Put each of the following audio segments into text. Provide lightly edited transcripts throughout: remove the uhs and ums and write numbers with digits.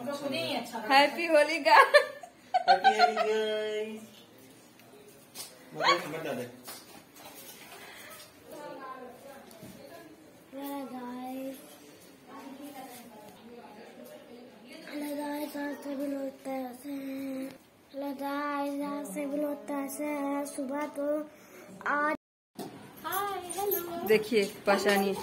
हमको खुद ही अच्छा लगा। Happy Holi guys. Happy Holi guys. बता दे। सुबह तो आज देखिए परेशानी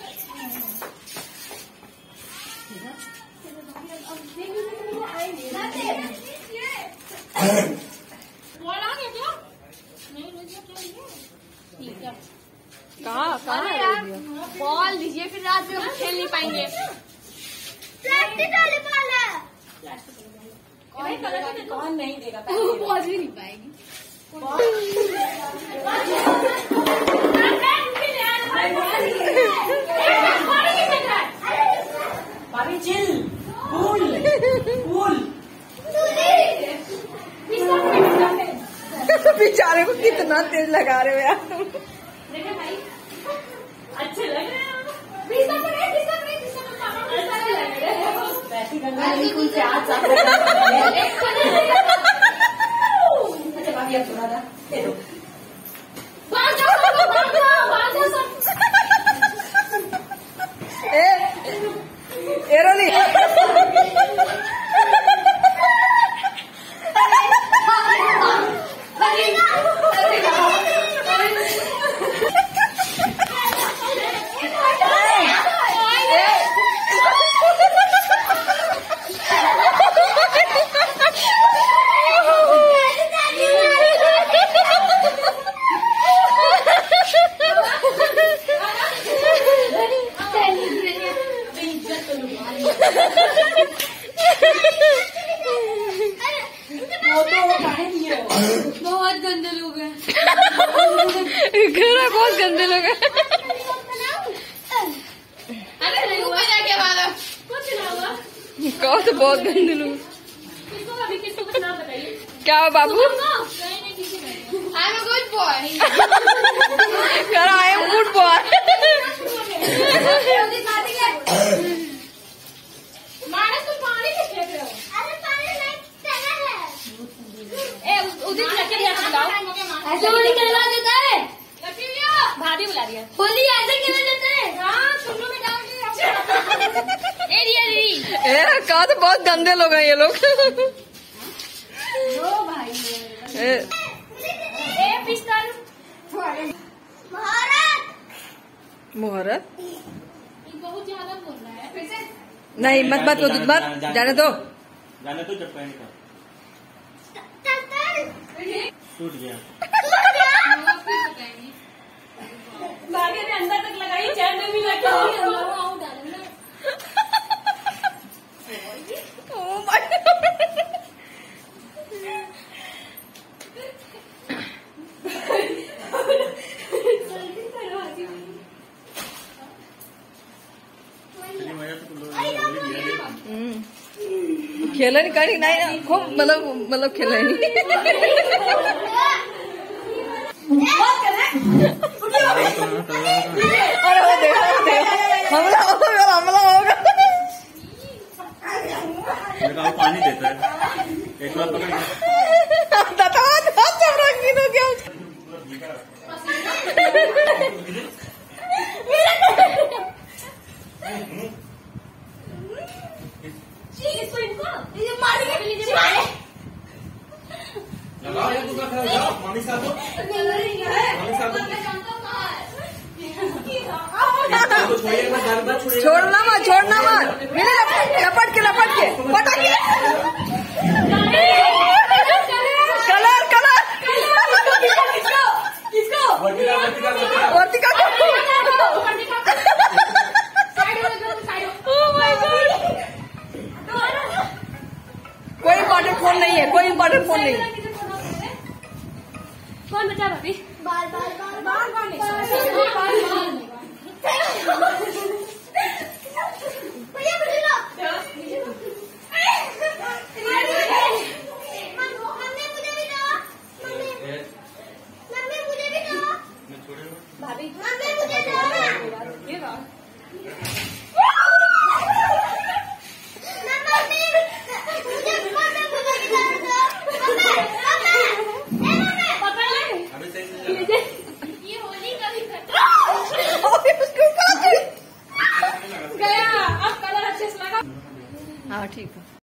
कहाँ बॉल दीजिए, फिर रात में हम खेल नहीं पाएंगे। प्लास्टिक वाली बॉल है। कौन नहीं देगा? वो पहुंच भी नहीं पाएगी। भाभी चिल। Cool cool. बेचारे को कितना तेज लगा रहे हो यार। देखो भाई अच्छे लग रहे हैं। बिल्कुल से हाथ साफ अच्छा भाभी अब थोड़ा सा दे दो। एरोली बहुत गंदे लोग हैं। बहुत गंदे लोग हैं। अरे ऊपर जाके मारो। कुछ ना हुआ। कहो तो बहुत गंदे लोग। किसको अभी किसको कुछ नाम बताइए। क्या हो बाबू? नहीं किसी नहीं। I'm a good boy। कर आई एम गुड बॉय। मारे तुम पानी से फेंक रहे हो। अरे पानी नहीं चला है। ए उदित लकी भैया को बुलाओ। ऐसे होली खेलवा देता है। लकी भैया भाभी बुला दिया। होली ऐसे खेला जाता है। हाँ सुनो में डाल दिया। ए कहा तो बहुत गंदे लोग हैं ये लोग। दो भाई ए पिस्तौल मुहूर्त बहुत ज्यादा बोल रहा है। फिर से नहीं मत जाने दो। जाने तो जब पहन का टूट गया। भाभी ने अंदर तक लगाई चैन में भी लगी। खेला नहीं करी नहीं खूब मतलब खेला नहीं। अरे वो देखो हमला होगा। पानी देता है एक बार पकड़ मम्मी साहब छोड़ना मत मेरे लपट के पटाखे कलर वर्तिका कोई इम्पोर्टेंट फोन नहीं है कौन बचा भाभी? बाल गया। अब कलर अच्छे से लगा। हाँ ठीक है।